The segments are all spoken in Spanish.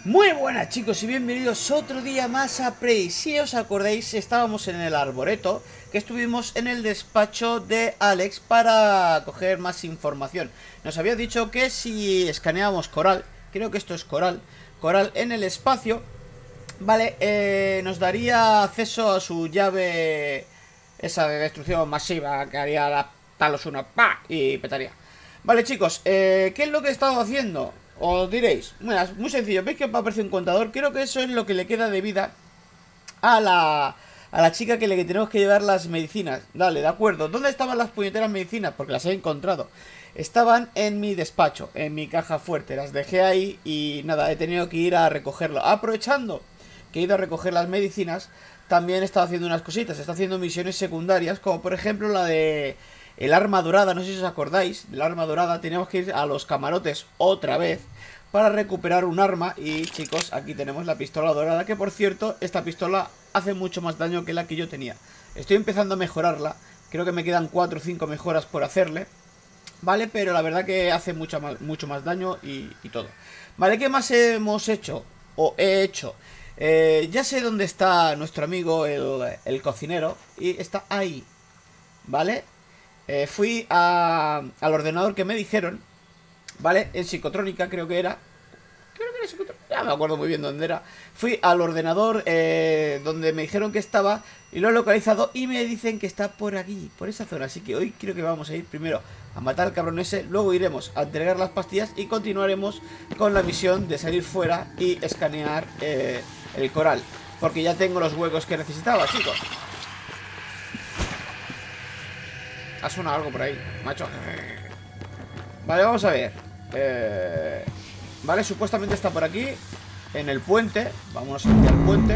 Muy buenas chicos y bienvenidos otro día más a Prey. Si os acordáis, estábamos en el arboreto, que estuvimos en el despacho de Alex para coger más información. Nos había dicho que si escaneábamos coral, creo que esto es coral en el espacio, vale, nos daría acceso a su llave, esa de destrucción masiva que haría la Talos 1 ¡pa! Y petaría. Vale chicos, ¿qué es lo que he estado haciendo? Os diréis, mira, es muy sencillo, veis que va a aparecer un contador. Creo que eso es lo que le queda de vida a la chica que le tenemos que llevar las medicinas. Dale, de acuerdo. ¿Dónde estaban las puñeteras medicinas? Porque las he encontrado. Estaban en mi despacho, en mi caja fuerte. Las dejé ahí y nada, he tenido que ir a recogerlo. Aprovechando que he ido a recoger las medicinas, también he estado haciendo unas cositas. He estado haciendo misiones secundarias, como por ejemplo la de el arma dorada. No sé si os acordáis del arma dorada. Teníamos que ir a los camarotes otra vez para recuperar un arma. Y chicos, aquí tenemos la pistola dorada, que por cierto, esta pistola hace mucho más daño que la que yo tenía. Estoy empezando a mejorarla. Creo que me quedan 4 o 5 mejoras por hacerle, vale, pero la verdad que hace mucho más daño y todo. Vale, ¿qué más hemos hecho? O he hecho. Ya sé dónde está nuestro amigo el cocinero. Y está ahí, ¿vale? Fui al ordenador que me dijeron, ¿vale? En psicotrónica creo que era. Ya me acuerdo muy bien dónde era. Fui al ordenador donde me dijeron que estaba y lo he localizado y me dicen que está por aquí, por esa zona. Así que hoy creo que vamos a ir primero a matar al cabrón ese, luego iremos a entregar las pastillas y continuaremos con la misión de salir fuera y escanear el coral, porque ya tengo los huecos que necesitaba, chicos. Ha sonado algo por ahí, macho. Vale, vamos a ver. Vale, supuestamente está por aquí, en el puente. Vámonos hacia el puente.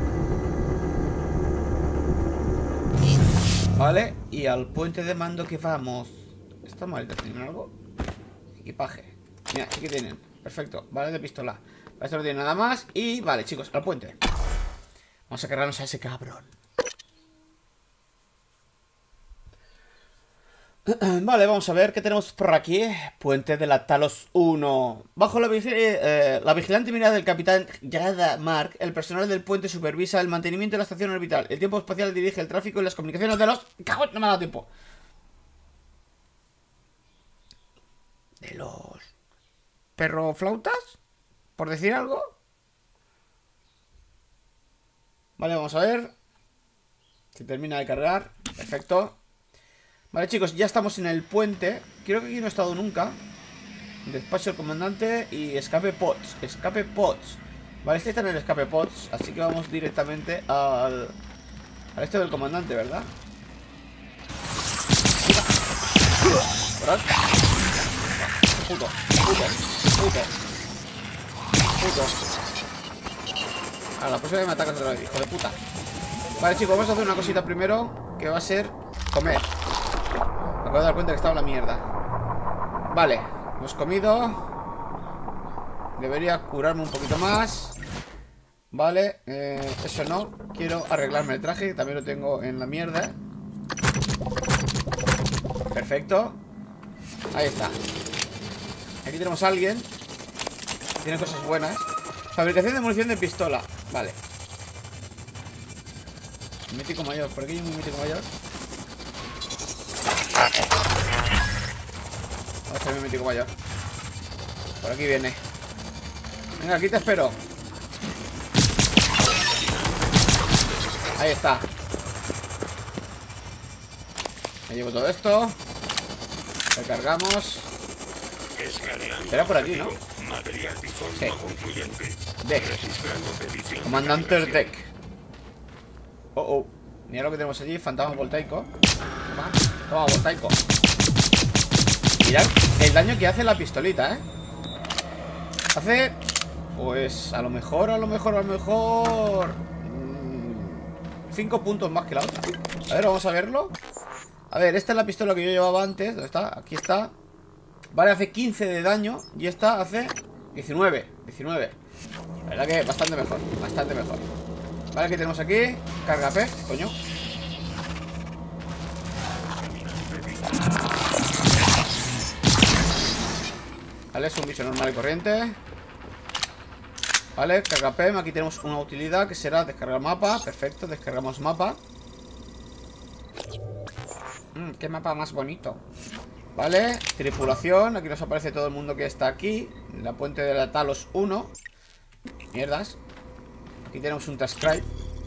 Vale, y al puente de mando que vamos. ¿Esta maleta tiene algo? Equipaje. Mira, sí que tienen. Perfecto, vale, de pistola. Esto no tiene nada más. Y vale, chicos, al puente. Vamos a cargarnos a ese cabrón. Vale, vamos a ver qué tenemos por aquí. Puente de la Talos 1. Bajo la vigilante mirada del capitán Yada Mark, el personal del puente supervisa el mantenimiento de la estación orbital. El tiempo espacial dirige el tráfico y las comunicaciones de los... ¡Cago! No me ha dado tiempo. ¿De los perroflautas? ¿Por decir algo? Vale, vamos a ver si termina de cargar. Perfecto. Vale chicos, ya estamos en el puente. Creo que aquí no he estado nunca. Despacho del comandante y escape pods. Escape pods. Vale, este está en el escape pods, así que vamos directamente al este del comandante, ¿verdad? ¿Verdad? Puto. A la próxima vez me atacas otra vez, hijo de puta. Vale chicos, vamos a hacer una cosita primero, que va a ser comer. Me acabo de dar cuenta que estaba en la mierda. Vale, hemos comido. Debería curarme un poquito más. Vale, eso no. Quiero arreglarme el traje, también lo tengo en la mierda. Perfecto. Ahí está. Aquí tenemos a alguien. Tiene cosas buenas. Fabricación de munición de pistola. Vale. Mítico mayor, por aquí hay un mítico mayor. Vamos a hacer mi mítico mayor. Por aquí viene. Venga, aquí te espero. Ahí está. Me llevo todo esto. Recargamos. Era por aquí, ¿no? Sí. Deck. Comandante Deck. Oh. Mira lo que tenemos allí. Fantasma voltaico. Toma, voltaico. Mirad el daño que hace la pistolita, ¿eh? Hace... Pues a lo mejor 5 puntos más que la otra. A ver, vamos a verlo. A ver, esta es la pistola que yo llevaba antes. ¿Dónde está? Aquí está. Vale, hace 15 de daño. Y esta hace 19. La verdad que bastante mejor. Vale, ¿qué tenemos aquí? Carga P, coño. Vale, es un bicho normal y corriente. Vale, carga PEM. Aquí tenemos una utilidad que será descargar mapa. Perfecto, descargamos mapa. Qué mapa más bonito. Vale, tripulación. Aquí nos aparece todo el mundo que está aquí. La puente de la Talos 1. Mierdas. Aquí tenemos un transcribe.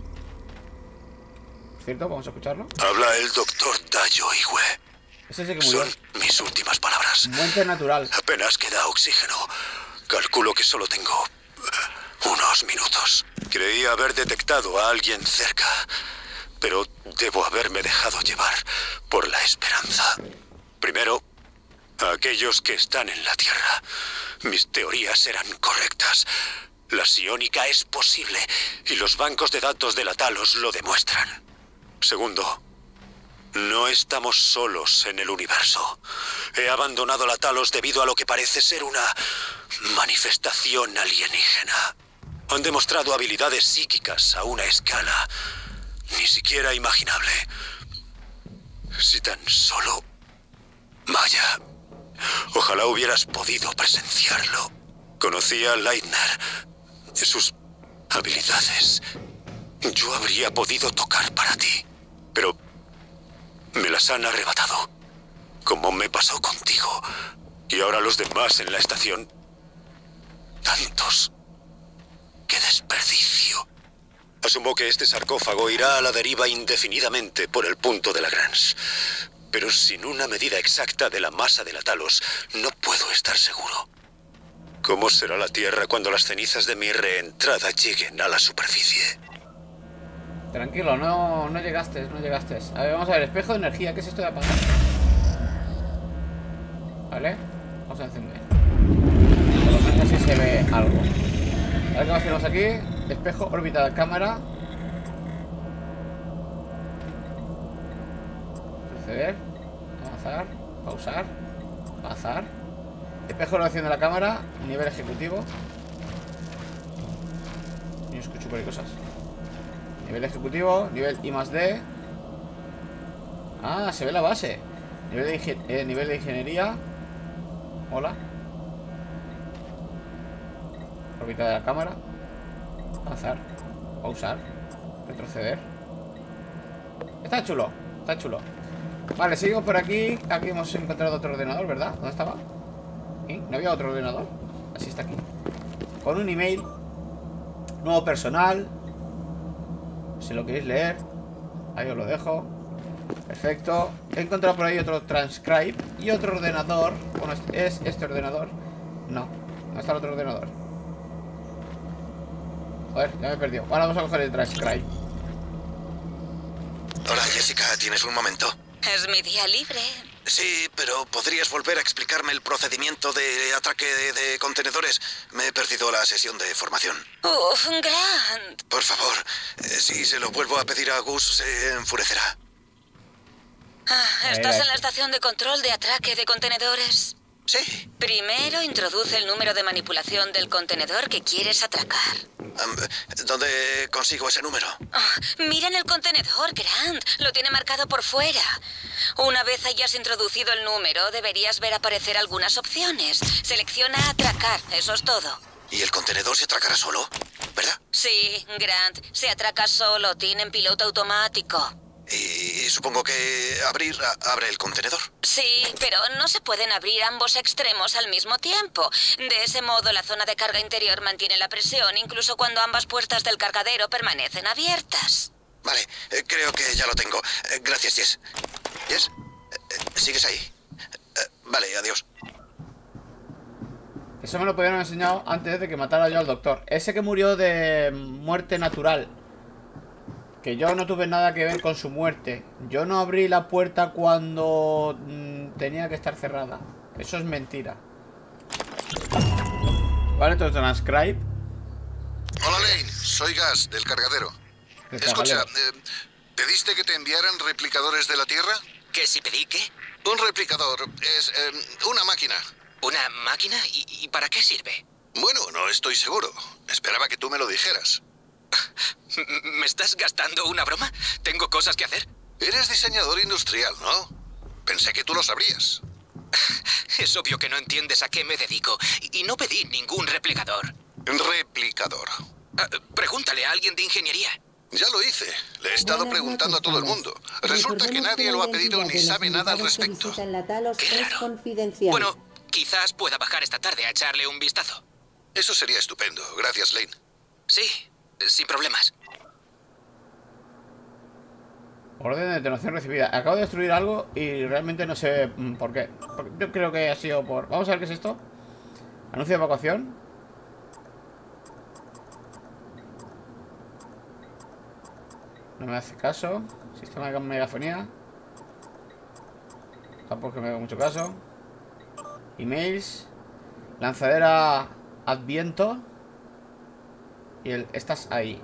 ¿Cierto? Vamos a escucharlo. Habla el doctor Dayo Igwe. Ese sí que murió. Son mis últimas palabras. Muerte natural. Apenas queda oxígeno. Calculo que solo tengo unos minutos. Creí haber detectado a alguien cerca, pero debo haberme dejado llevar por la esperanza. Primero, a aquellos que están en la Tierra. Mis teorías eran correctas. La psiónica es posible y los bancos de datos de la Talos lo demuestran. Segundo, no estamos solos en el universo. He abandonado la Talos debido a lo que parece ser una manifestación alienígena. Han demostrado habilidades psíquicas a una escala ni siquiera imaginable. Si tan solo... Vaya, ojalá hubieras podido presenciarlo. Conocí a Leitner, sus habilidades. Yo habría podido tocar para ti, pero me las han arrebatado, como me pasó contigo. Y ahora los demás en la estación. Tantos. ¡Qué desperdicio! Asumo que este sarcófago irá a la deriva indefinidamente por el punto de Lagrange. Pero sin una medida exacta de la masa de la Talos, no puedo estar seguro. ¿Cómo será la Tierra cuando las cenizas de mi reentrada lleguen a la superficie? Tranquilo, no llegaste, no llegaste. A ver, vamos a ver, espejo de energía. ¿Qué es esto de apagar? Vale, vamos a encender. Por lo menos así se ve algo. A ver qué más tenemos aquí. Espejo, órbita de cámara. Proceder. Avanzar. Pausar. Avanzar. Espejo de relación de la cámara. Nivel ejecutivo. Yo escucho por ahí cosas. Nivel ejecutivo. Nivel I+D. Ah, se ve la base. Nivel de ingeniería. Hola. Órbita de la cámara. Avanzar. Pausar. Retroceder. Está chulo. Está chulo. Vale, seguimos por aquí. Aquí hemos encontrado otro ordenador, ¿verdad? ¿Dónde estaba? ¿Sí? ¿No había otro ordenador? Así está aquí. Con un email. Nuevo personal. Si lo queréis leer. Ahí os lo dejo. Perfecto. He encontrado por ahí otro transcribe. Y otro ordenador. Bueno, ¿es este ordenador? No. ¿Dónde está el otro ordenador? Joder, ya me he perdido. Ahora vamos a coger el transcribe. Hola, Jessica, ¿tienes un momento? Es mi día libre. Sí, pero ¿podrías volver a explicarme el procedimiento de atraque de contenedores? Me he perdido la sesión de formación. Uf, Grant. Por favor, si se lo vuelvo a pedir a Gus, se enfurecerá. ¿Estás en la estación de control de atraque de contenedores? Sí. Primero introduce el número de manipulación del contenedor que quieres atracar. ¿Dónde consigo ese número? Mira en el contenedor, Grant. Lo tiene marcado por fuera. Una vez hayas introducido el número, deberías ver aparecer algunas opciones. Selecciona atracar, eso es todo. ¿Y el contenedor se atracará solo? ¿Verdad? Sí, Grant. Se atraca solo, tienen piloto automático. Y supongo que abre el contenedor. Sí, pero no se pueden abrir ambos extremos al mismo tiempo. De ese modo, la zona de carga interior mantiene la presión, incluso cuando ambas puertas del cargadero permanecen abiertas. Vale, creo que ya lo tengo. Gracias, Jess. ¿Jess? ¿Sigues ahí? Vale, adiós. Eso me lo pudieron haber enseñado antes de que matara yo al doctor. Ese que murió de muerte natural. Que yo no tuve nada que ver con su muerte. Yo no abrí la puerta cuando tenía que estar cerrada. Eso es mentira. Vale, entonces transcribe. Hola, Lane. Soy Gas, del cargadero. Escucha, ¿pediste que te enviaran replicadores de la Tierra? ¿Qué si pedí qué? Un replicador es una máquina. ¿Una máquina? ¿Y para qué sirve? Bueno, no estoy seguro. Esperaba que tú me lo dijeras. ¿Me estás gastando una broma? ¿Tengo cosas que hacer? Eres diseñador industrial, ¿no? Pensé que tú lo sabrías. Es obvio que no entiendes a qué me dedico. Y no pedí ningún replicador. Replicador. replicador? Pregúntale a alguien de ingeniería. Ya lo hice. Le he estado preguntando a todo el mundo. Resulta que nadie lo ha pedido ni sabe nada al respecto. Qué raro. Bueno, quizás pueda bajar esta tarde a echarle un vistazo. Eso sería estupendo. Gracias, Lane. Sí, sin problemas. Orden de detonación recibida. Acabo de destruir algo y realmente no sé por qué. Yo creo que ha sido por... Vamos a ver qué es esto. Anuncio de evacuación. No me hace caso. Sistema de megafonía. Tampoco me haga mucho caso. Emails. Lanzadera Adviento. Y el... Estás ahí.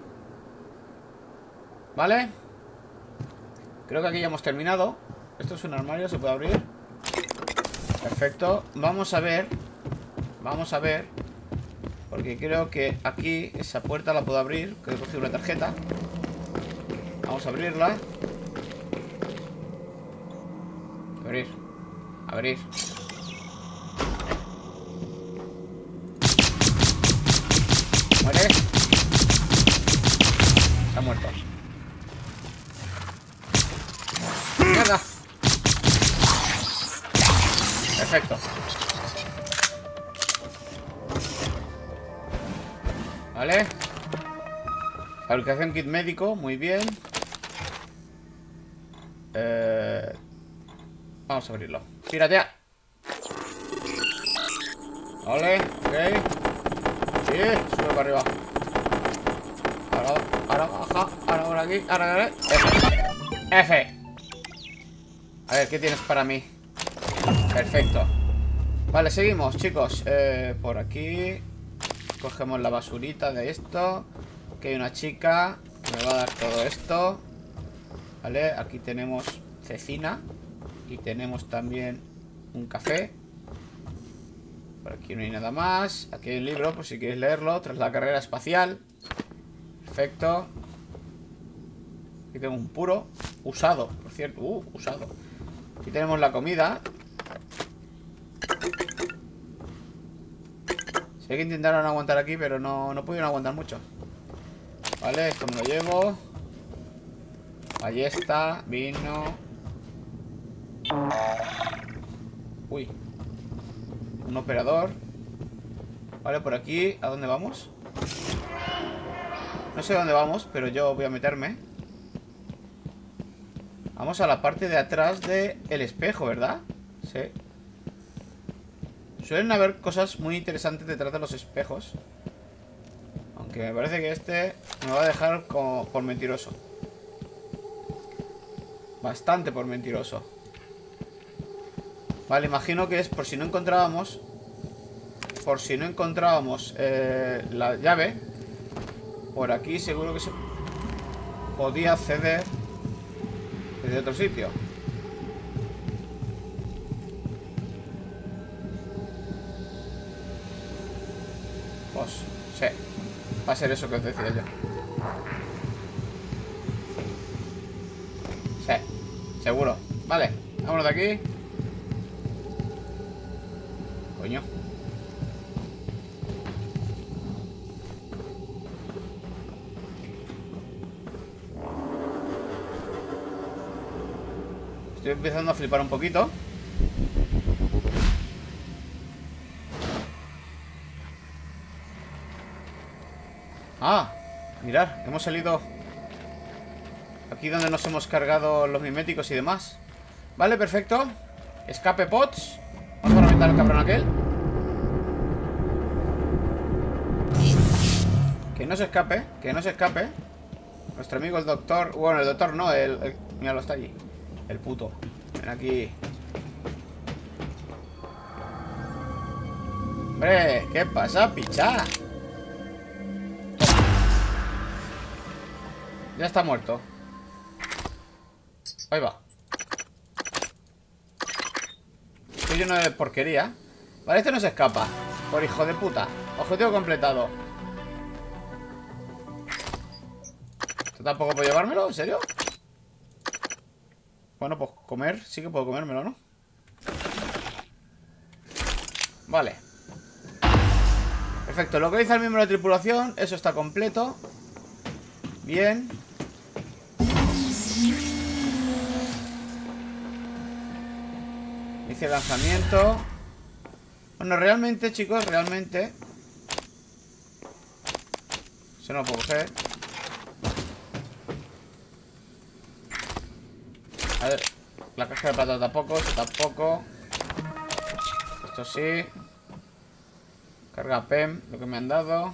¿Vale? Creo que aquí ya hemos terminado. Esto es un armario, se puede abrir. Perfecto. Vamos a ver. Vamos a ver. Porque creo que aquí esa puerta la puedo abrir. Que he cogido una tarjeta. Vamos a abrirla. Abrir. Abrir. Muere. Se ha muerto. ¡Mierda! Perfecto. Vale. Fabricación kit médico, muy bien. Vamos a abrirlo. Piratea. Vale, ok. Sí, sube para arriba. Ahora baja. Ahora por aquí. Ahora. F. A ver, ¿qué tienes para mí? Perfecto. Vale, seguimos, chicos. Por aquí cogemos la basurita de esto. Que hay una chica que me va a dar todo esto. Vale, aquí tenemos cecina. Y tenemos también un café. Por aquí no hay nada más. Aquí hay un libro, por si queréis leerlo. Tras la carrera espacial. Perfecto. Aquí tengo un puro. Usado, por cierto. Usado. Aquí tenemos la comida. Sé que intentaron aguantar aquí, pero no pudieron aguantar mucho. Vale, esto me lo llevo. Ballesta, vino. Uy. Un operador. Vale, por aquí. ¿A dónde vamos? No sé dónde vamos, pero yo voy a meterme. Vamos a la parte de atrás del espejo, ¿verdad? Sí. Suelen haber cosas muy interesantes detrás de los espejos. Aunque me parece que este me va a dejar por mentiroso. Bastante por mentiroso. Vale, imagino que es por si no encontrábamos. Por si no encontrábamos la llave. Por aquí seguro que se podía acceder desde otro sitio. Pues sí, va a ser eso que os decía yo. Sí, seguro. Vale, vámonos de aquí. Coño. Estoy empezando a flipar un poquito. Ah, mirad, hemos salido aquí donde nos hemos cargado los miméticos y demás. Vale, perfecto. Escape pods. Vamos a reventar al cabrón aquel. Que no se escape, que no se escape. Nuestro amigo el doctor. Bueno, el doctor no, míralo, está allí. El puto. Ven aquí. Hombre, ¿qué pasa, picha? Ya está muerto. Ahí va. Estoy lleno de porquería. Vale, este no se escapa. Por hijo de puta. Objetivo completado. ¿Esto tampoco puedo llevármelo? ¿En serio? Bueno, pues comer. Sí que puedo comérmelo, ¿no? Vale. Perfecto, localiza al miembro de la tripulación. Eso está completo. Bien. Hice lanzamiento. Bueno, realmente, chicos, realmente eso no lo puedo coger. A ver, la caja de plata tampoco, esto tampoco. Esto sí. Carga PEM, lo que me han dado.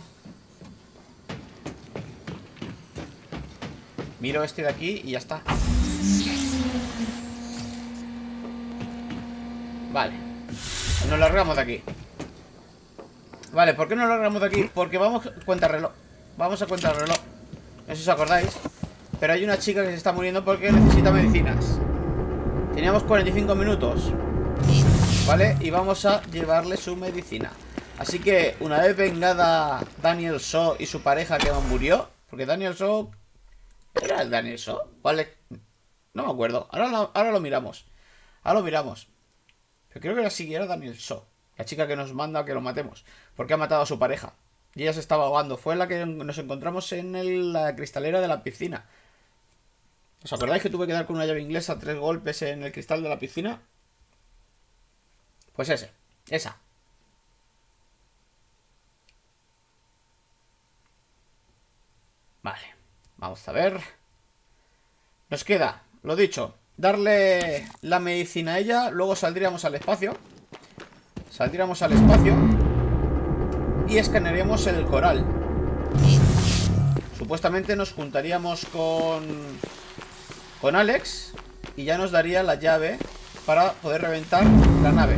Miro este de aquí y ya está. Vale. Nos largamos de aquí. Vale, ¿por qué nos largamos de aquí? Porque vamos a cuenta reloj. Vamos a cuenta reloj. No sé si os acordáis. Pero hay una chica que se está muriendo porque necesita medicinas. Teníamos 45 minutos. Vale, y vamos a llevarle su medicina. Así que una vez vengada Daniel So y su pareja que murió. Porque Daniel So... ¿Era el Daniel So? Vale. No me acuerdo. Ahora lo miramos. Ahora lo miramos. Pero creo que era así, era Daniel So. La chica que nos manda que lo matemos. Porque ha matado a su pareja. Y ella se estaba ahogando. Fue la que nos encontramos en la cristalera de la piscina. ¿Os acordáis que tuve que dar con una llave inglesa 3 golpes en el cristal de la piscina? Pues esa. Vale. Vamos a ver. Nos queda, lo dicho, darle la medicina a ella. Luego saldríamos al espacio. Y escanearíamos el coral. Supuestamente nos juntaríamos con Alex. Y ya nos daría la llave para poder reventar la nave.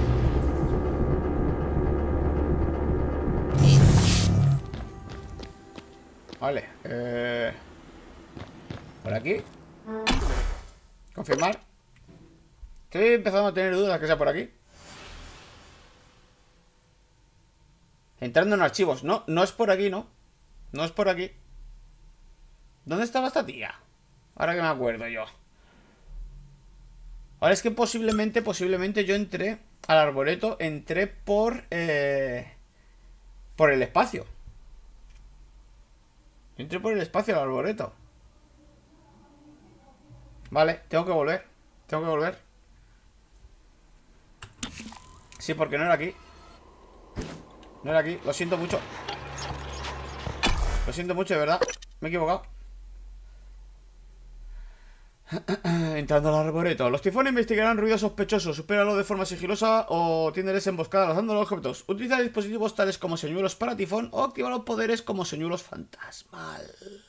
Vale, por aquí. Confirmar. Estoy empezando a tener dudas que sea por aquí. Entrando en archivos. No, no es por aquí, no. No es por aquí. ¿Dónde estaba esta tía? Ahora que me acuerdo yo. Ahora es que posiblemente yo entré al arboreto. Entré por el espacio. Entré por el espacio al arboreto. Vale, tengo que volver. Sí, porque no era aquí. No era aquí, lo siento mucho. Lo siento mucho, de verdad. Me he equivocado. Entrando al arboreto. Los tifones investigarán ruidos sospechosos. Supéralo de forma sigilosa o tiéndeles emboscada lanzando los objetos. Utiliza dispositivos tales como señuelos para tifón o activa los poderes como señuelos fantasmal.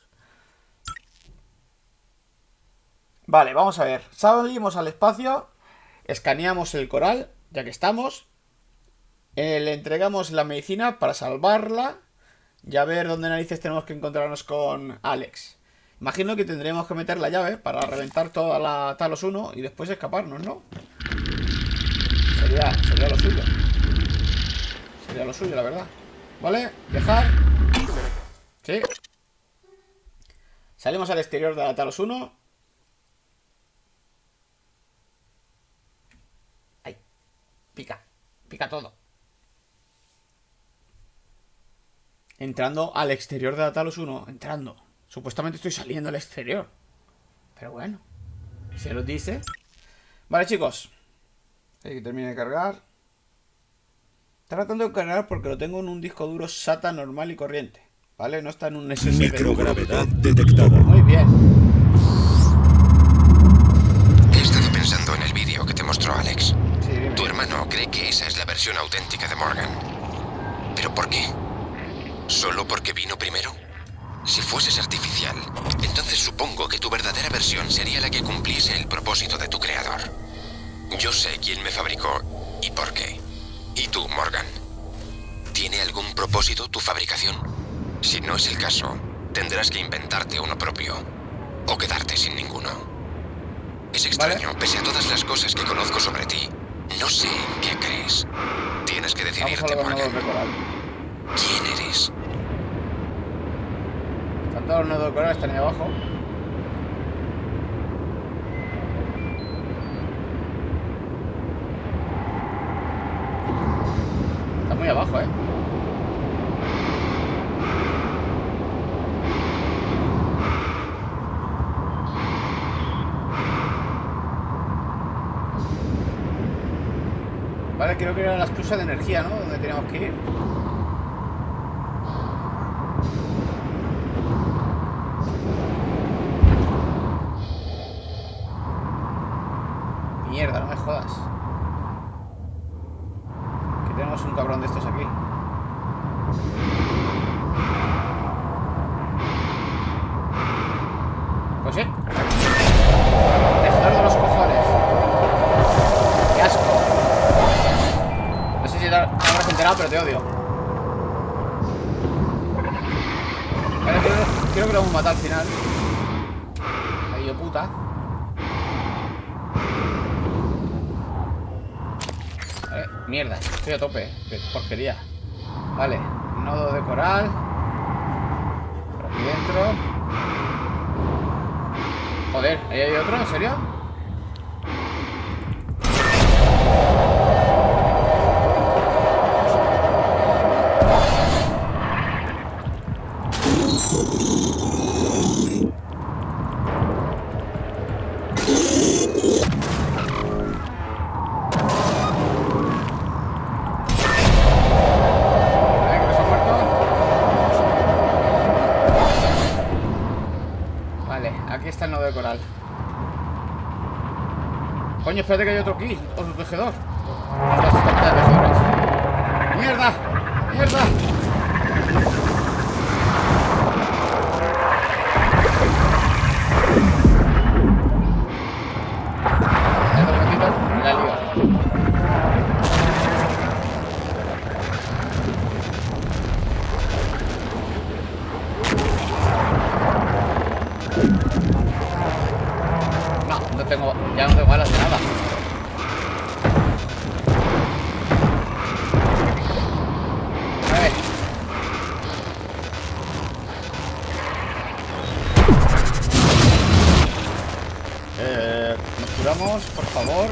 Vale, vamos a ver. Salimos al espacio. Escaneamos el coral, ya que estamos. Le entregamos la medicina para salvarla. Y a ver dónde narices tenemos que encontrarnos con Alex. Imagino que tendremos que meter la llave para reventar toda la Talos 1 y después escaparnos, ¿no? Sería lo suyo. Sería lo suyo, la verdad. ¿Vale? Dejar. Sí. Salimos al exterior de la Talos 1. Ahí. Pica. Pica todo. Entrando al exterior de la Talos 1. Entrando. Supuestamente estoy saliendo al exterior. Pero bueno. Se lo dice. Vale, chicos. Hay que termine de cargar. Está tratando de cargar porque lo tengo en un disco duro SATA normal y corriente. ¿Vale? No está en un SSD. Microgravedad detectada. Muy bien. He estado pensando en el vídeo que te mostró Alex. Sí, dime. Tu hermano cree que esa es la versión auténtica de Morgan. ¿Pero por qué? ¿Solo porque vino primero? Si fueses artificial, entonces supongo que tu verdadera versión sería la que cumpliese el propósito de tu creador. Yo sé quién me fabricó y por qué. ¿Y tú, Morgan? ¿Tiene algún propósito tu fabricación? Si no es el caso, tendrás que inventarte uno propio o quedarte sin ninguno. Es extraño, Vale. pese a todas las cosas que conozco sobre ti, no sé en qué crees. Tienes que Vamos a decidirte, los Morgan. nodos de coral. ¿Quién eres? Están todos los nodos de coral, están ahí abajo. Está muy abajo, ¿eh? Vale, creo que era la esclusa de energía, ¿no? Donde teníamos que ir. Mierda, no me jodas. Que tenemos un cabrón de estos aquí. Pues sí. Dejar de los cojones. Qué asco. No sé si te habrás enterado, pero te odio. Vale, creo que lo hemos matado al final. Ay, yo puta. Vale, mierda, estoy a tope. Qué porquería. Vale, nodo de coral. Por aquí dentro. Joder, ¿ahí hay otro? ¿En serio? Aquí está el nodo de coral. Coño, espérate que hay otro aquí. Otro tejedor. ¡Mierda! ¡Mierda! La lío. Ya no tengo balas de nada. A ver. Nos curamos, por favor.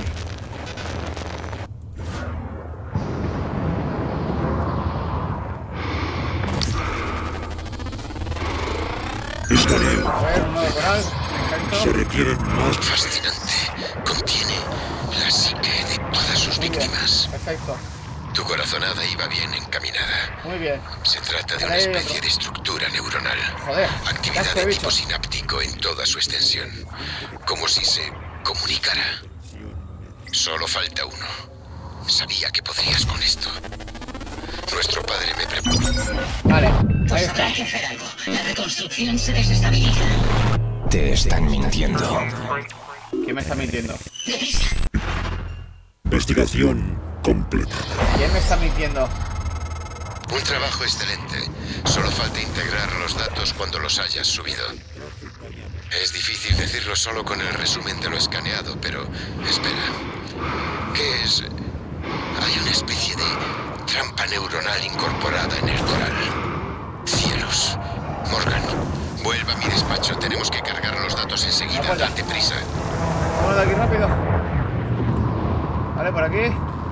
A ver, uno de coral. Se requieren más. Fascinante. Contiene la psique de todas sus víctimas. Perfecto. Tu corazonada iba bien encaminada. Muy bien. Se trata de una especie de estructura neuronal. Joder. Actividad de tipo sináptico en toda su extensión. Como si se comunicara. Solo falta uno. Sabía que podrías con esto. Nuestro padre me preparó. Vale, ahí Pues está. habrá que hacer algo. La reconstrucción se desestabiliza. Te están mintiendo. ¿Quién me está mintiendo? Deprisa. Investigación completa. ¿Quién me está mintiendo? Un trabajo excelente. Solo falta integrar los datos cuando los hayas subido. Es difícil decirlo solo con el resumen de lo escaneado, pero espera. ¿Qué es? Hay una especie de trampa neuronal incorporada en el coral. Cielos. Morgan, vuelva a mi despacho. Tenemos que cargar los datos enseguida. Date prisa. Vamos de aquí rápido. Vale, por aquí.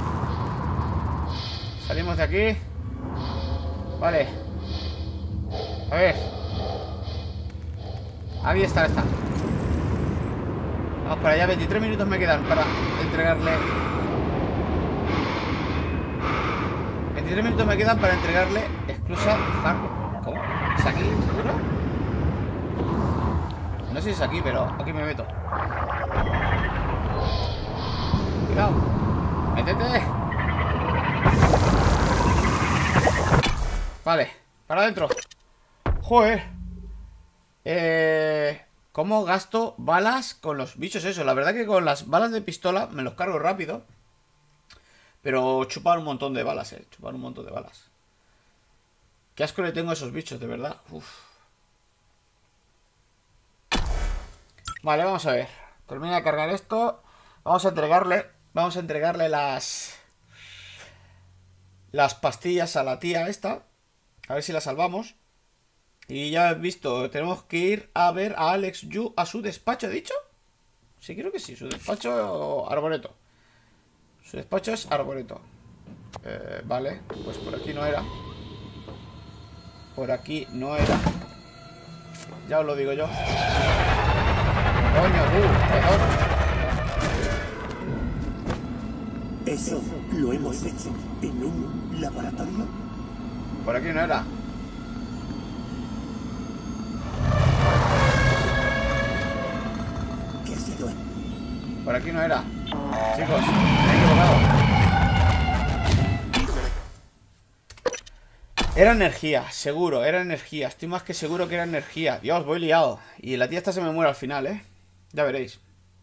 Salimos de aquí. Vale. A ver. Ahí está, está. Vamos para allá. 23 minutos me quedan para entregarle. 23 minutos me quedan para entregarle exclusa hardware. ¿Cómo? ¿Es aquí? ¿Seguro? No sé si es aquí, pero aquí me meto. Cuidado. Métete. Vale, para adentro. Joder. ¿Cómo gasto balas con los bichos eso? La verdad que con las balas de pistola me los cargo rápido. Pero chupan un montón de balas, chupan un montón de balas. Qué asco le tengo a esos bichos, de verdad. Uf. Vale, vamos a ver. Termina de cargar esto. Vamos a entregarle las pastillas a la tía esta. A ver si la salvamos. Y ya he visto, tenemos que ir a ver a Alex Yu a su despacho, ¿he dicho? Sí, creo que sí, su despacho Arboreto. Su despacho es Arboreto. Vale, pues por aquí no era. Por aquí no era. Ya os lo digo yo. Coño, perdón. Eso lo hemos hecho en un laboratorio. Por aquí no era. ¿Qué ha sido? Por aquí no era. Chicos, me he equivocado. Era energía, seguro, era energía. Estoy más que seguro que era energía. Dios, voy liado. Y la tía esta se me muere al final, ¿eh? Ya veréis.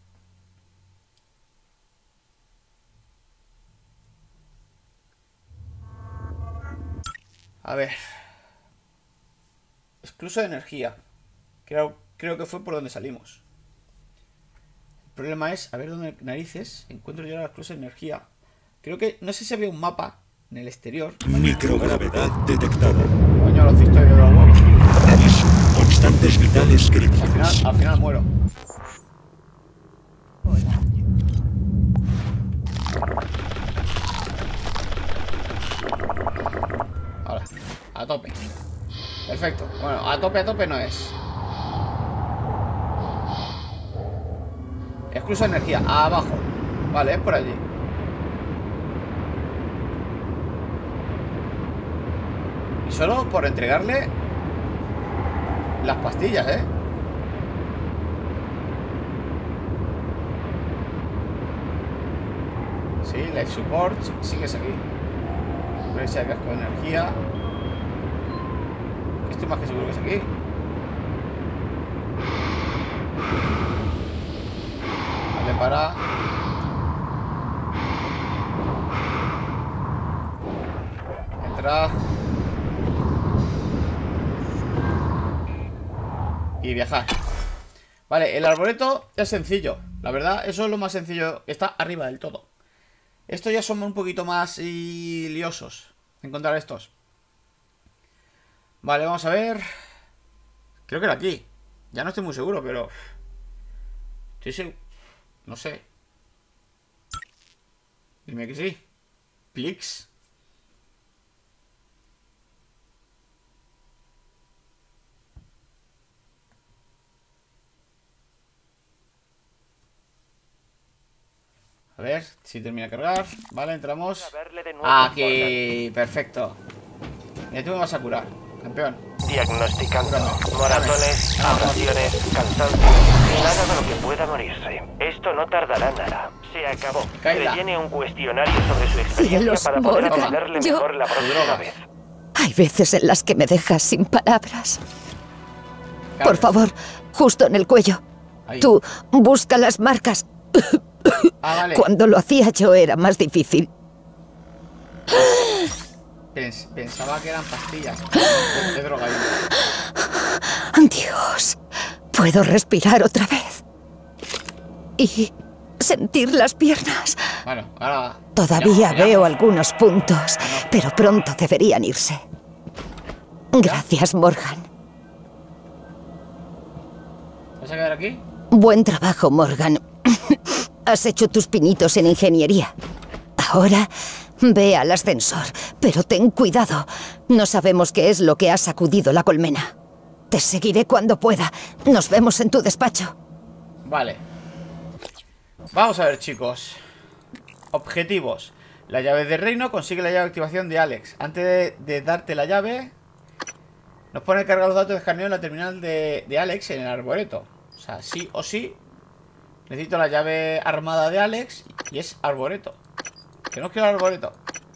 A ver. Excluso de energía. Creo que fue por donde salimos. El problema es, a ver dónde narices encuentro yo la excluso de energía. Creo que, no sé si había un mapa en el exterior. Microgravedad detectada. Coño, lo cisto de los huevos. Constantes vitales críticas. Al final muero. Ahora, a tope. Perfecto. Bueno, a tope no es. Excluso de energía, abajo. Vale, es por allí. Y solo por entregarle las pastillas, ¿eh? Sí, life support, sigues aquí. Presa de casco de energía. Estoy más que seguro que es aquí. Vale, para. Entra. Y viajar. Vale, el arboreto es sencillo. La verdad, eso es lo más sencillo. Está arriba del todo. Estos ya son un poquito más liosos. Encontrar estos. Vale, vamos a ver. Creo que era aquí. Ya no estoy muy seguro, pero... estoy seguro. No sé. Dime que sí. Plix. A ver si termina de cargar. Vale, entramos. Aquí, perfecto. Y tú me vas a curar, campeón. Diagnosticando moratones, abrasiones, cansancio y nada de lo que pueda morirse. Esto no tardará nada. Se acabó. Rellene un cuestionario sobre su experiencia para poder atenderle mejor la próxima vez. Hay veces en las que me dejas sin palabras. Por favor, justo en el cuello. Ahí. Tú busca las marcas. Vale. Cuando lo hacía yo era más difícil. Pensaba que eran pastillas de droga. Dios, puedo respirar otra vez. Y sentir las piernas. Bueno, ahora... Todavía veo algunos puntos, pero pronto deberían irse. Gracias, Morgan. ¿Vas a quedar aquí? Buen trabajo, Morgan. Has hecho tus pinitos en ingeniería. Ahora ve al ascensor, pero ten cuidado. No sabemos qué es lo que ha sacudido la colmena. Te seguiré cuando pueda. Nos vemos en tu despacho. Vale. Vamos a ver, chicos. Objetivos. La llave de reino consigue la llave de activación de Alex. Antes de darte la llave, nos pone cargar los datos de escaneo en la terminal de Alex en el arboreto. O sea, sí o sí necesito la llave armada de Alex y es arboreto. Que no quiero arboreto.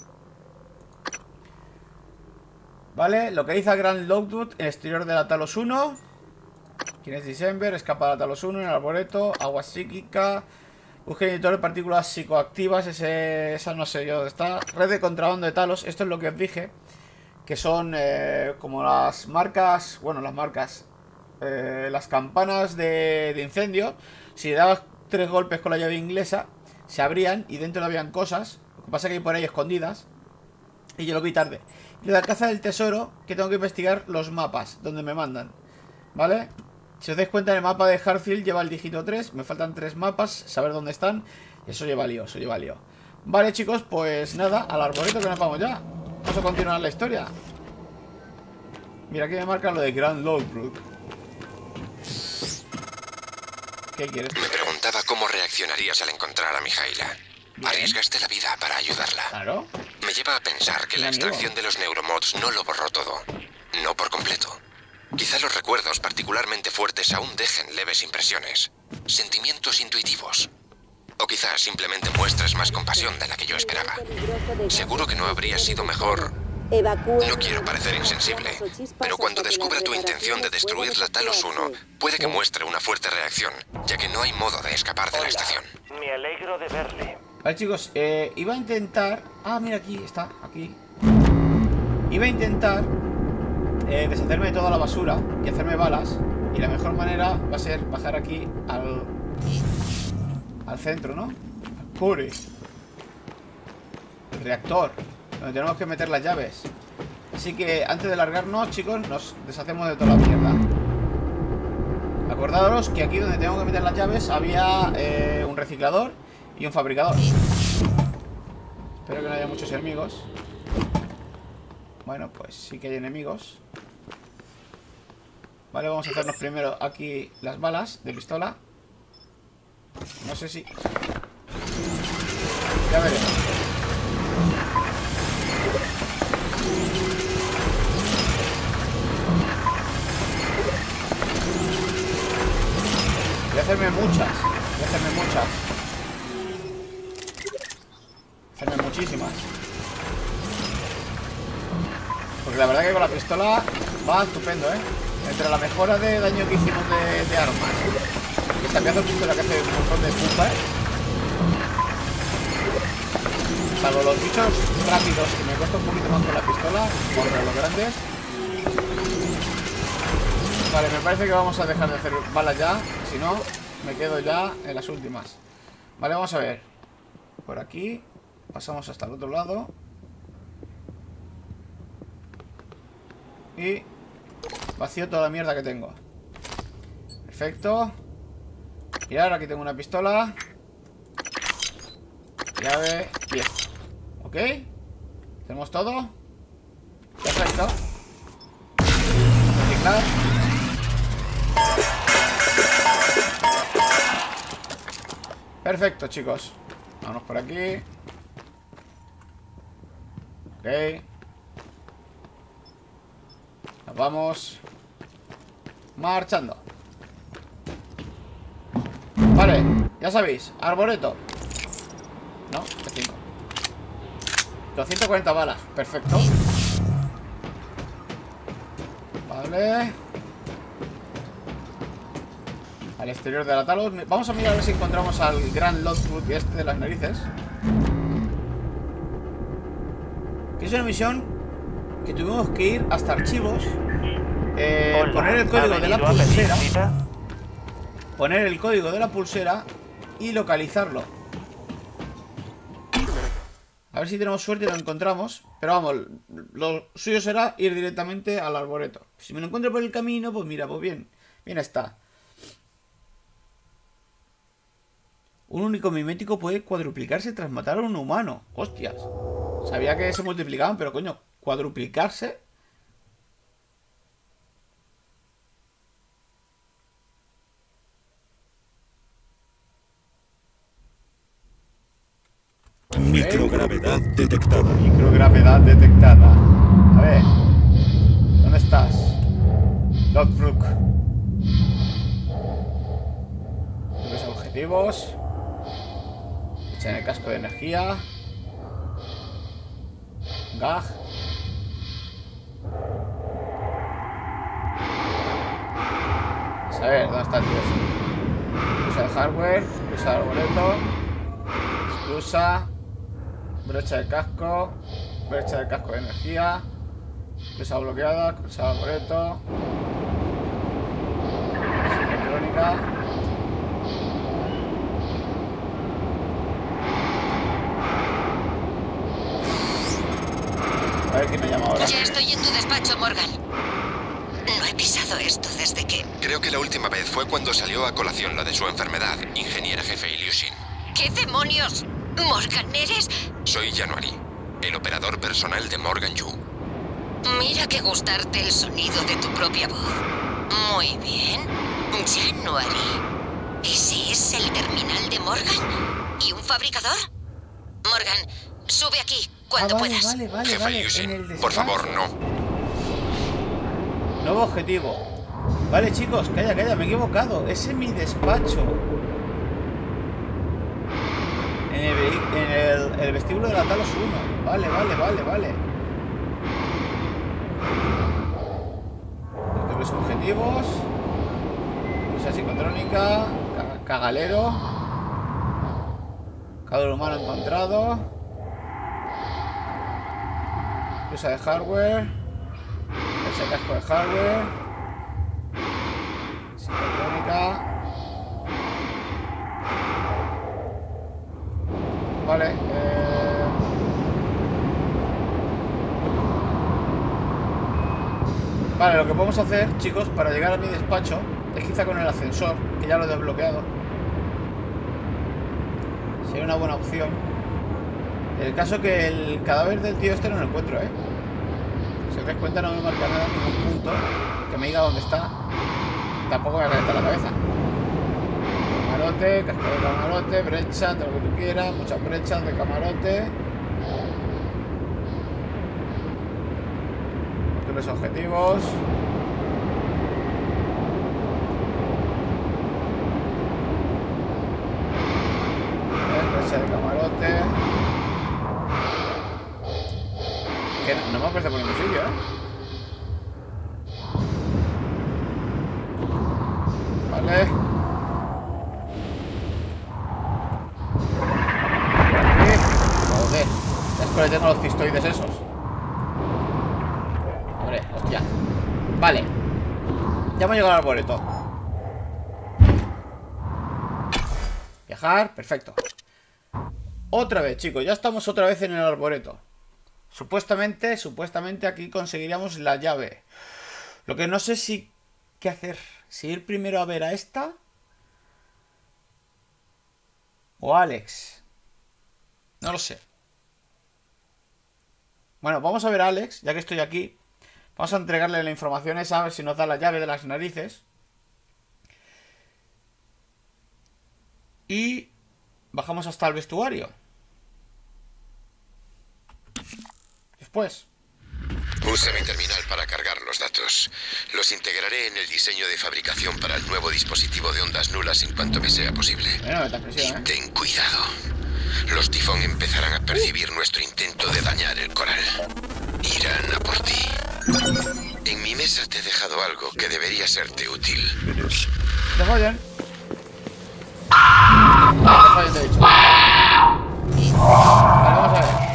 Vale, localiza Grand Lockwood en el exterior de la Talos 1. ¿Quién es December? Escapa de la Talos 1 en el arboreto. Agua psíquica. Busca editor de partículas psicoactivas. Esa no sé yo dónde está. Red de contrabando de Talos. Esto es lo que os dije. Que son como las marcas. Bueno, las marcas. Las campanas de incendio. Si le dabas 3 golpes con la llave inglesa, se abrían y dentro habían cosas. Lo que pasa es que hay por ahí escondidas. Y yo lo vi tarde. Y la caza del tesoro, que tengo que investigar los mapas donde me mandan. ¿Vale? Si os dais cuenta, en el mapa de Hartfield lleva el dígito 3. Me faltan 3 mapas, saber dónde están. Eso lleva lío, eso lleva lío. Vale, chicos, pues nada, al arboreto que nos vamos ya. Vamos a continuar la historia. Mira, aquí me marca lo de Grand Lockwood. ¿Qué quieres? Me preguntaba cómo reaccionarías al encontrar a Mijaila. Arriesgaste la vida para ayudarla. Claro. Me lleva a pensar que la extracción de los neuromods no lo borró todo. No por completo. Quizá los recuerdos particularmente fuertes aún dejen leves impresiones. Sentimientos intuitivos. O quizás simplemente muestres más compasión de la que yo esperaba. Seguro que no habría sido mejor... No quiero parecer insensible, pero cuando descubra tu intención de destruir la Talos 1, puede que muestre una fuerte reacción, ya que no hay modo de escapar de la estación. Me alegro de verle. Vale, chicos, iba a intentar... Ah, mira, aquí está, aquí. Iba a intentar deshacerme de toda la basura y hacerme balas. Y la mejor manera va a ser bajar aquí al centro, ¿no? Al core. El reactor, donde tenemos que meter las llaves. Así que antes de largarnos, chicos, nos deshacemos de toda la mierda. Acordaros que aquí donde tengo que meter las llaves había un reciclador y un fabricador. Espero que no haya muchos enemigos. Bueno, pues sí que hay enemigos. Vale, vamos a hacernos primero aquí las balas de pistola. No sé si... Ya veremos. Voy a hacerme muchas. Hacerme muchísimas. Porque la verdad que con la pistola va estupendo, ¿eh? Entre la mejora de daño que hicimos de armas, esta pedazo de pistola que hace un montón de pumba, salvo los bichos rápidos, que me cuesta un poquito más con la pistola contra los grandes. Vale, me parece que vamos a dejar de hacer balas ya. Si no, me quedo ya en las últimas. Vale, vamos a ver. Por aquí pasamos hasta el otro lado. Y vacío toda la mierda que tengo. Perfecto. Y ahora aquí tengo una pistola. Llave y esto. ¿Ok? ¿Tenemos todo? Perfecto. Reciclar. Perfecto, chicos. Vámonos por aquí. Ok. Nos vamos marchando. Vale, ya sabéis, arboreto. No, de 5. 240 balas, perfecto. Vale. Al exterior de la Talos. Vamos a mirar a ver si encontramos al gran Lothbrok este de las narices. Que es una misión que tuvimos que ir hasta archivos, poner el código de la pulsera, poner el código de la pulsera y localizarlo. A ver si tenemos suerte y lo encontramos. Pero vamos, lo suyo será ir directamente al arboreto. Si me lo encuentro por el camino, pues mira, pues bien está. Un único mimético puede cuadruplicarse tras matar a un humano. Hostias. Sabía que se multiplicaban, pero coño, cuadruplicarse. Microgravedad detectada. Microgravedad detectada. A ver. ¿Dónde estás? Lothbrok. Los objetivos. Echan el casco de energía. Gag. A ver, ¿dónde está el tío ese? Usa el hardware, usa el arboreto, usa brecha de casco de energía, usa bloqueada, usa arboreto, electrónica. A ver quién me llama ahora. Ya estoy en tu despacho, Morgan. No he pisado esto desde que... Creo que la última vez fue cuando salió a colación la de su enfermedad, ingeniera jefe Ilyushin. ¿Qué demonios? ¿Morgan eres? Soy January, el operador personal de Morgan Yu. Mira que gustarte el sonido de tu propia voz. Muy bien. January. ¿Ese es el terminal de Morgan? ¿Y un fabricador? Morgan, sube aquí cuando puedas. Vale, Jefa Yusen, por favor, no. Nuevo objetivo. Vale, chicos, calla, me he equivocado. Ese es mi despacho. En el vestíbulo de la Talos 1. Vale. Los objetivos. Lucha psicotrónica. Cagalero. Cadáver humano encontrado. Lucha de hardware. Ese casco de hardware. Psicotrónica. Vale, Vale, lo que podemos hacer, chicos, para llegar a mi despacho es quizá con el ascensor, que ya lo he desbloqueado. Sería una buena opción. En el caso que el cadáver del tío este no lo encuentro, Si os dais cuenta no me marca nada en ningún punto que me diga dónde está. Tampoco me va a calentar la cabeza. Camarote, casco de camarote, brecha, todo lo que tú quieras, muchas brechas de camarote. Múltiples objetivos. Brecha de camarote. Que no me aparece por ningún sitio, Vale. Joder, es por el tema de los cistoides esos. Hombre, hostia. Vale. Ya hemos llegado al arboreto. Viajar, perfecto. Otra vez, chicos, ya estamos otra vez en el arboreto. Supuestamente aquí conseguiríamos la llave. Lo que no sé si... ¿Qué hacer? Si ir primero a ver a esta o a Alex. No lo sé. Bueno, vamos a ver a Alex, ya que estoy aquí. Vamos a entregarle la información esa, a ver si nos da la llave de las narices. Y bajamos hasta el vestuario. Después. Use mi terminal para cargar los datos. Los integraré en el diseño de fabricación para el nuevo dispositivo de ondas nulas en cuanto me sea posible. Y ten cuidado. Los tifón empezarán a percibir nuestro intento de dañar el coral. Irán a por ti. En mi mesa te he dejado algo que debería serte útil. Te fallan. Te fallan, de hecho. Vale, vamos a ver.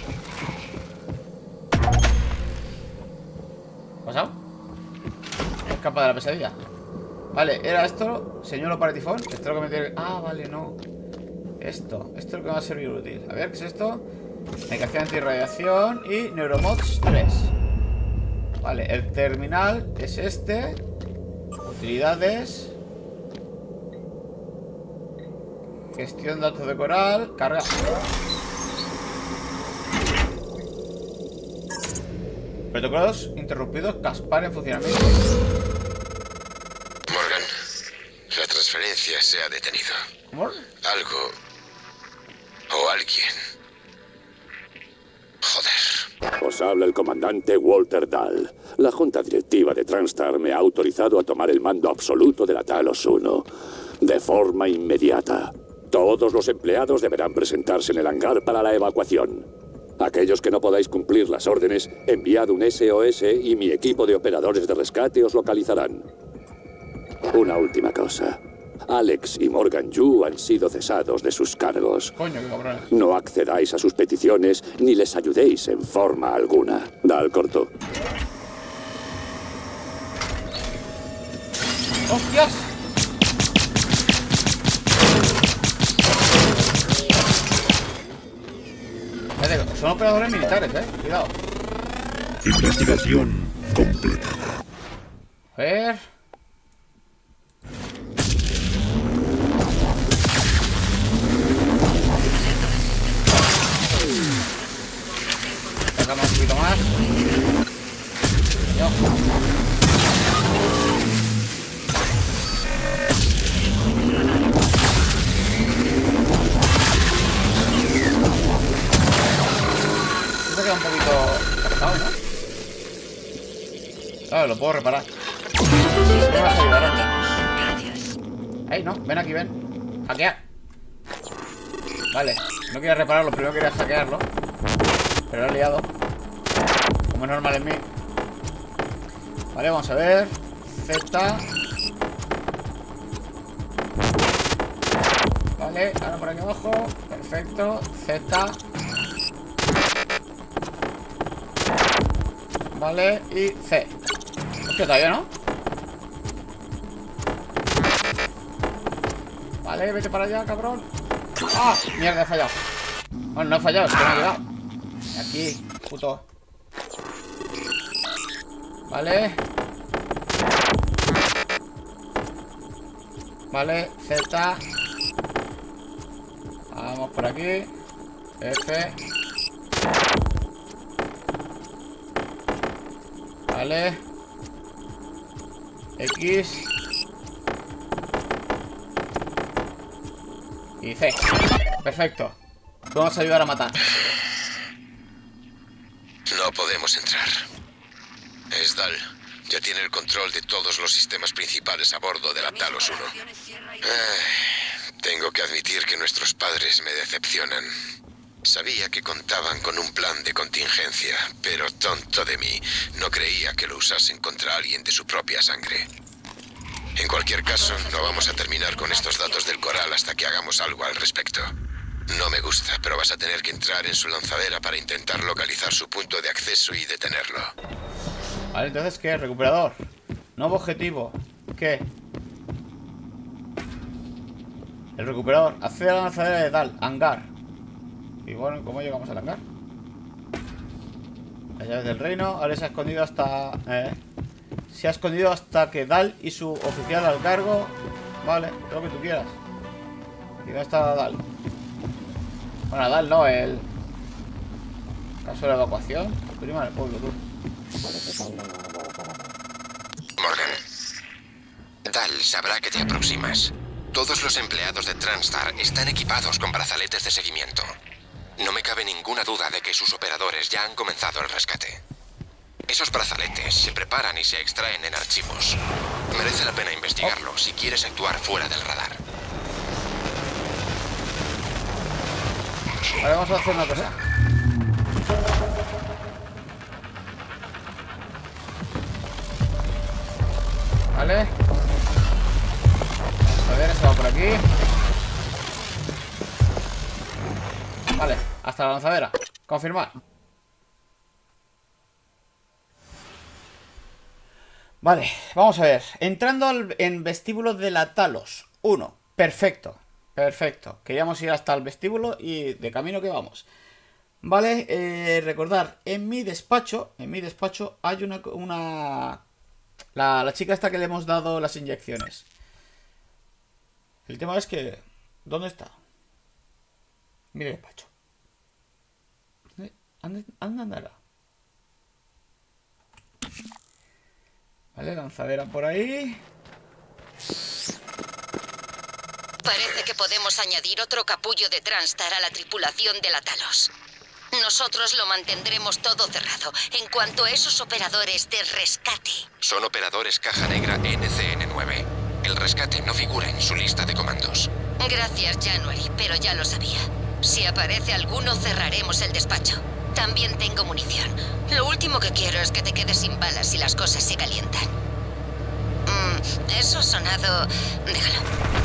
¿Pasado? Escapa de la pesadilla. Vale, era esto, señuelo para tifón. Esto es lo que me tiene... Ah, vale, no. Esto es lo que va a servir útil. A ver, ¿qué es esto? Medicación antirradiación y Neuromods 3. Vale, el terminal es este. Utilidades. Gestión de datos de coral. Carga. Protocolos interrumpidos. Caspar en funcionamiento. Morgan, la transferencia se ha detenido. ¿Cómo? Algo o alguien. Joder. Os habla el comandante Walter Dahl. La junta directiva de Transstar me ha autorizado a tomar el mando absoluto de la Talos 1. De forma inmediata. Todos los empleados deberán presentarse en el hangar para la evacuación. Aquellos que no podáis cumplir las órdenes, enviad un SOS y mi equipo de operadores de rescate os localizarán. Una última cosa. Alex y Morgan Yu han sido cesados de sus cargos. Coño, qué cabrón. No accedáis a sus peticiones ni les ayudéis en forma alguna. Dahl corto. ¡Hostias! Son operadores militares, cuidado. Investigación completada. A ver. Sacamos un poquito más. ¿sabes? Lo puedo reparar. Ey, no, ven aquí, ven. Hackear. Vale, no quería repararlo, primero quería hackearlo. Pero lo he liado, como es normal en mí. Vale, vamos a ver. Z. Vale, ahora por aquí abajo. Perfecto, Z. Vale, y C. Hostia, todavía no. Vale, vete para allá, cabrón. ¡Ah! Mierda, he fallado. Bueno, no he fallado, es que no he llegado. Aquí, puto. Vale. Vale, Z. Vamos por aquí. F. Vale. X. Y C. Perfecto. Vamos a ayudar a matar. No podemos entrar. Esdal ya tiene el control de todos los sistemas principales a bordo de la Talos 1. Tengo que admitir que nuestros padres me decepcionan. Sabía que contaban con un plan de contingencia, pero tonto de mí, no creía que lo usasen contra alguien de su propia sangre. En cualquier caso, no vamos a terminar con estos datos del coral hasta que hagamos algo al respecto. No me gusta, pero vas a tener que entrar en su lanzadera para intentar localizar su punto de acceso y detenerlo. Vale, entonces, ¿qué? Recuperador. Nuevo objetivo. ¿Qué? El recuperador. Accede a la lanzadera de Dal. Hangar. Y bueno, ¿cómo llegamos al hangar? Las llaves del reino. Ahora se ha escondido hasta... se ha escondido hasta que Dal y su oficial al cargo... Vale, lo que tú quieras. ¿Y dónde está Dal? Bueno, Dal no, el... caso de la evacuación. Prima del pueblo, tú. Morgan. Dal sabrá que te aproximas. Todos los empleados de Transstar están equipados con brazaletes de seguimiento. No me cabe ninguna duda de que sus operadores ya han comenzado el rescate. Esos brazaletes se preparan y se extraen en archivos. Merece la pena investigarlo si quieres actuar fuera del radar. Vale, vamos a hacer una cosa. Vale. A ver, se va por aquí. Vale, hasta la lanzadera. Confirmar. Vale, vamos a ver. Entrando en vestíbulo de la Talos 1. Perfecto, perfecto. Queríamos ir hasta el vestíbulo y de camino que vamos. Vale, recordar, en mi despacho hay la chica esta que le hemos dado las inyecciones. El tema es que... ¿dónde está? Mira el despacho. Anda. Vale, lanzadera por ahí. Parece que podemos añadir otro capullo de Transstar a la tripulación de la Talos. Nosotros lo mantendremos todo cerrado en cuanto a esos operadores de rescate. Son operadores caja negra NCN9. El rescate no figura en su lista de comandos. Gracias, January, pero ya lo sabía. Si aparece alguno, cerraremos el despacho. También tengo munición. Lo último que quiero es que te quedes sin balas y las cosas se calientan. Eso ha sonado... Déjalo.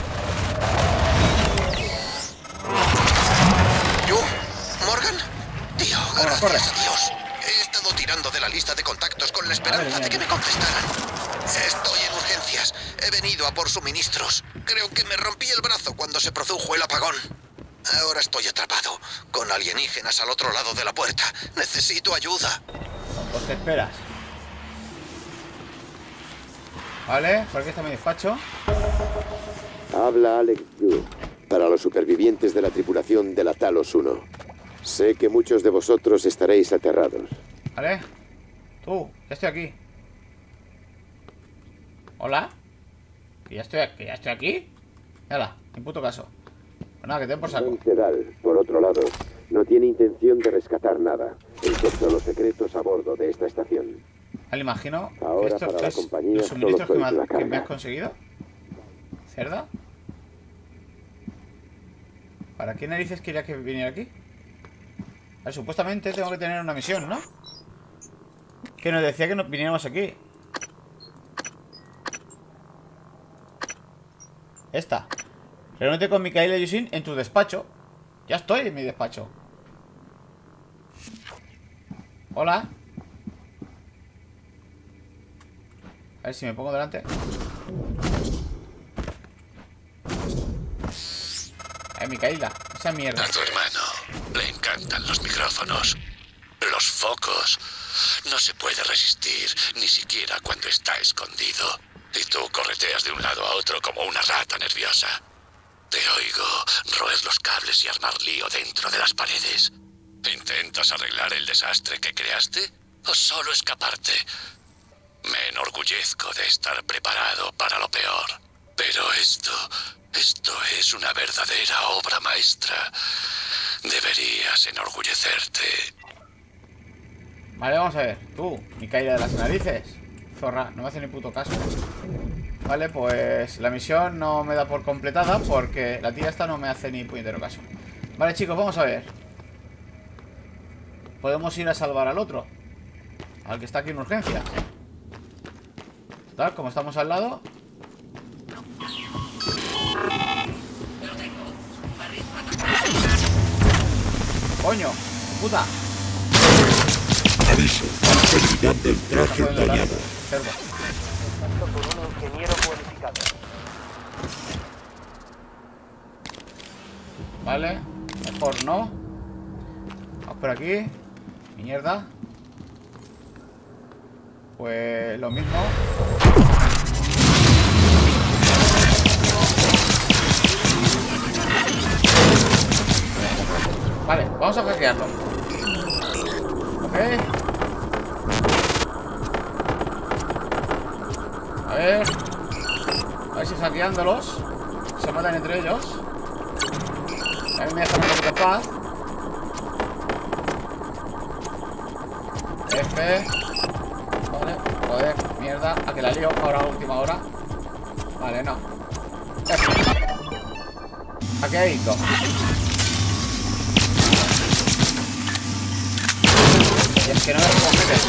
¿Yo? ¿Morgan? Tío, gracias a Dios. He estado tirando de la lista de contactos con la esperanza de que me contestaran. Estoy en urgencias. He venido a por suministros. Creo que me rompí el brazo cuando se produjo el apagón. Ahora estoy atrapado, con alienígenas al otro lado de la puerta. Necesito ayuda. Pues te esperas. Vale, por aquí está mi despacho. Habla Alex Yu, para los supervivientes de la tripulación de la Talos 1. Sé que muchos de vosotros estaréis aterrados. Vale. Tú, ya estoy aquí. ¿Hola? ¿Que ya estoy aquí? Yala, ni puto caso. Pues nada, que te den por saco. Sedal, por otro lado, no tiene intención de rescatar nada, excepto los secretos a bordo de esta estación. Vale, imagino que Ahora esto para la es compañía los suministros solo sois la que me carga. has conseguido. ¿Cerda? ¿Para qué narices quería que viniera aquí? A ver, supuestamente tengo que tener una misión, ¿no? Que nos decía que no viniéramos aquí. Esta. Reúnete con Mikhail Yushin en tu despacho. Ya estoy en mi despacho. Hola. A ver si me pongo delante. Micaela, esa mierda. A tu hermano le encantan los micrófonos, los focos. No se puede resistir, ni siquiera cuando está escondido. Y tú correteas de un lado a otro como una rata nerviosa. Te oigo roer los cables y armar lío dentro de las paredes. ¿Intentas arreglar el desastre que creaste o solo escaparte? Me enorgullezco de estar preparado para lo peor. Pero esto es una verdadera obra maestra. Deberías enorgullecerte. Vale, vamos a ver. Tú, mi caída de las narices. Zorra, no me hace ni puto caso. Vale, pues la misión no me da por completada porque la tía esta no me hace ni puñetero caso. Vale, chicos, vamos a ver. Podemos ir a salvar al otro, al que está aquí en urgencia. Tal, como estamos al lado. Coño, puta. Aviso, integridad del traje dañada. Por un ingeniero cualificado. Vale, mejor no. Vamos por aquí. Mierda. Pues lo mismo. Vale, vamos a hackearlo. Ok. A ver si hackeándolos se matan entre ellos. A mí me dejan un poquito de paz. F. Vale, joder, mierda. A que la lío ahora a última hora. Vale, no. F. Hackeadito. Y es que no me recoges.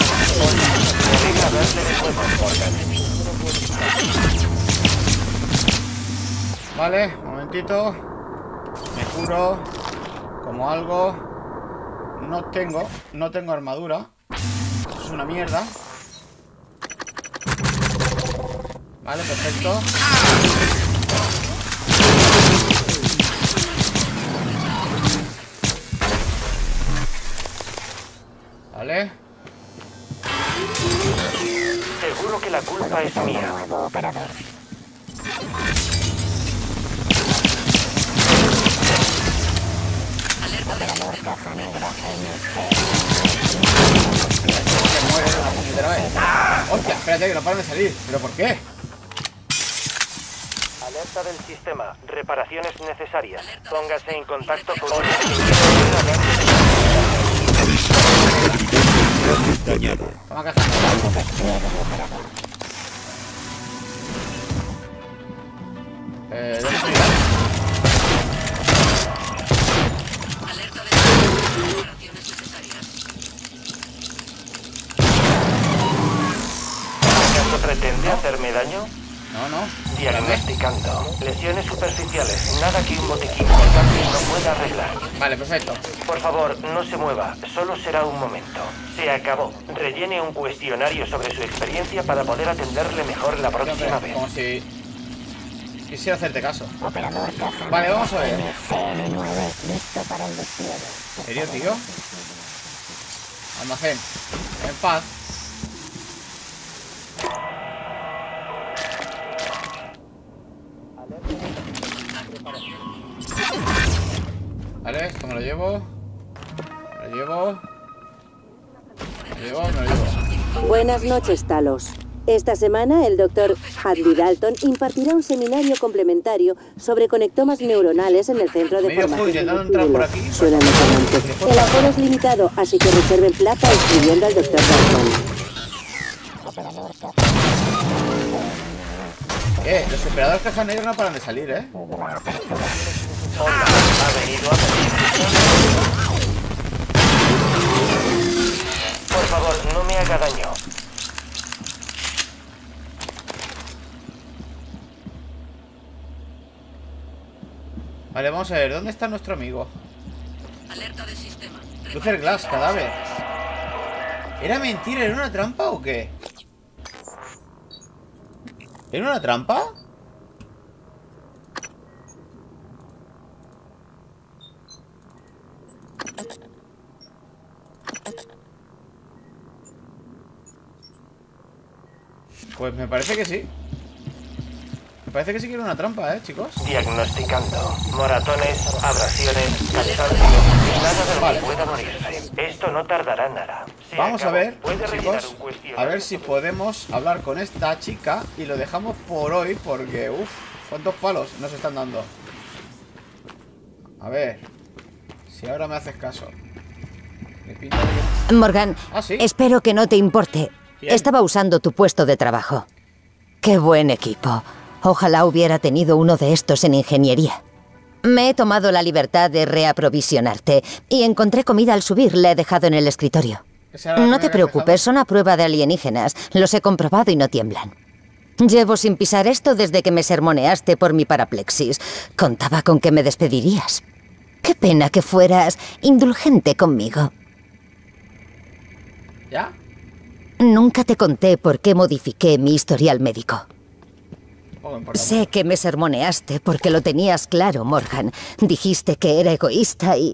Vale, un momentito. Me curo. Como algo. No tengo armadura. Esto es una mierda. Vale, perfecto. Vale. Seguro que la culpa es mía. Se muere una puñetera vez. Hostia, espérate que no paran de salir. ¿Pero por qué? Alerta del sistema. Reparaciones necesarias. Póngase en contacto con Dañado. Toma caja. ¿Dónde estoy? ¿Acaso pretende hacerme daño? No. Diagnosticando. Lesiones superficiales. Nada que un botiquín portátil no pueda arreglar. Vale, perfecto. Por favor, no se mueva. Solo será un momento. Se acabó. Rellene un cuestionario sobre su experiencia para poder atenderle mejor la próxima vez. Como si quisiera hacerte caso. Vale, vamos a ver. ¿En serio, tío? Almacén. En paz. Vale, esto me lo llevo. Me lo llevo. Buenas noches, Talos. Esta semana el Dr. Hadley Dalton impartirá un seminario complementario sobre conectomas neuronales en el Centro de Formación de Suena emocionante. El aforo es limitado, así que reserven plaza escribiendo al Dr. Dalton. Los operadores caja negra no paran de salir, ¿eh? Hola, ha venido a pedir. Por favor, no me haga daño. Vale, vamos a ver, ¿dónde está nuestro amigo? Alerta de sistema. Luther Glass, cadáver. ¿Era mentira? ¿Era una trampa o qué? ¿Era una trampa? Pues me parece que sí. Me parece que sí que era una trampa, chicos. Diagnosticando. Moratones, abrasiones, cansancio y nada de lo que pueda morirse. Esto no tardará nada. Vamos a ver, chicos, a ver si podemos hablar con esta chica y lo dejamos por hoy porque, uff, cuántos palos nos están dando. A ver, si ahora me haces caso. Me pinta de... Morgan, ¿sí? Espero que no te importe. Bien. Estaba usando tu puesto de trabajo. Qué buen equipo. Ojalá hubiera tenido uno de estos en ingeniería. Me he tomado la libertad de reaprovisionarte y encontré comida al subir, la he dejado en el escritorio. No te preocupes, son a prueba de alienígenas. Los he comprobado y no tiemblan. Llevo sin pisar esto desde que me sermoneaste por mi paraplexis. Contaba con que me despedirías. Qué pena que fueras indulgente conmigo. ¿Ya? Nunca te conté por qué modifiqué mi historial médico. Sé que me sermoneaste porque lo tenías claro, Morgan. Dijiste que era egoísta y...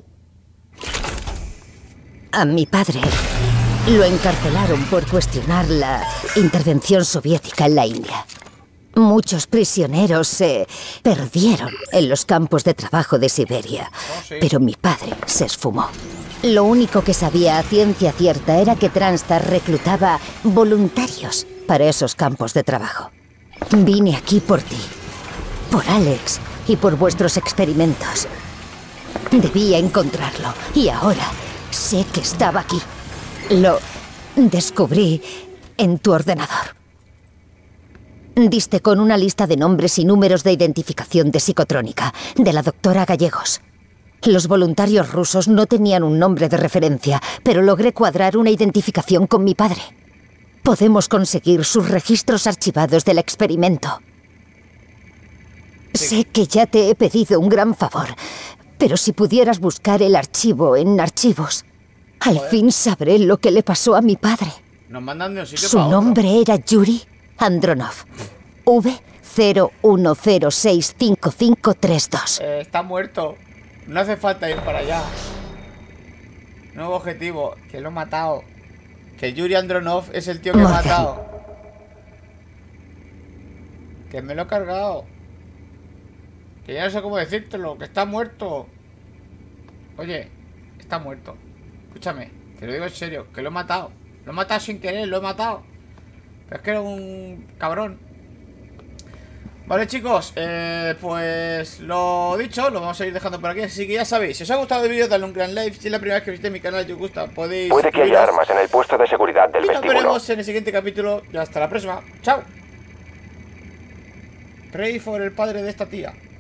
A mi padre lo encarcelaron por cuestionar la intervención soviética en la India. Muchos prisioneros se perdieron en los campos de trabajo de Siberia, pero mi padre se esfumó. Lo único que sabía a ciencia cierta era que Transtar reclutaba voluntarios para esos campos de trabajo. Vine aquí por ti, por Alex y por vuestros experimentos. Debía encontrarlo y ahora sé que estaba aquí. Lo descubrí en tu ordenador. Diste con una lista de nombres y números de identificación de psicotrónica de la doctora Gallegos. Los voluntarios rusos no tenían un nombre de referencia, pero logré cuadrar una identificación con mi padre. Podemos conseguir sus registros archivados del experimento. Sé que ya te he pedido un gran favor, pero si pudieras buscar el archivo en archivos, al fin sabré lo que le pasó a mi padre. Nos mandan de un sitio Su para otro. nombre era Yuri Andronov. V01165532. Está muerto. No hace falta ir para allá. Nuevo objetivo. Que lo he matado. Que Yuri Andronov es el tío que he matado. Que me lo he cargado. Que ya no sé cómo decírtelo. Que está muerto. Oye, está muerto. Escúchame, te lo digo en serio. Que lo he matado. Lo he matado sin querer, lo he matado. Pero es que era un cabrón. Vale, chicos, pues lo dicho, lo vamos a ir dejando por aquí. Así que ya sabéis, si os ha gustado el vídeo, dale un gran like. Si es la primera vez que visité mi canal y os gusta, podéis... Puede que haya armas en el puesto de seguridad del vestíbulo. Nos veremos en el siguiente capítulo y hasta la próxima. ¡Chao! Rey por el padre de esta tía.